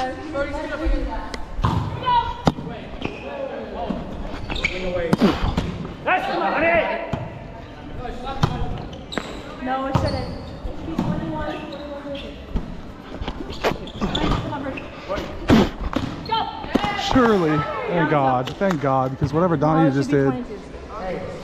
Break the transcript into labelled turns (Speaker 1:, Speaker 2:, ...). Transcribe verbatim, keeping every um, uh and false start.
Speaker 1: That's not it!
Speaker 2: No, it shouldn't. He's twenty-one.
Speaker 3: Surely. Thank God. Thank God. Because whatever Donnie just did.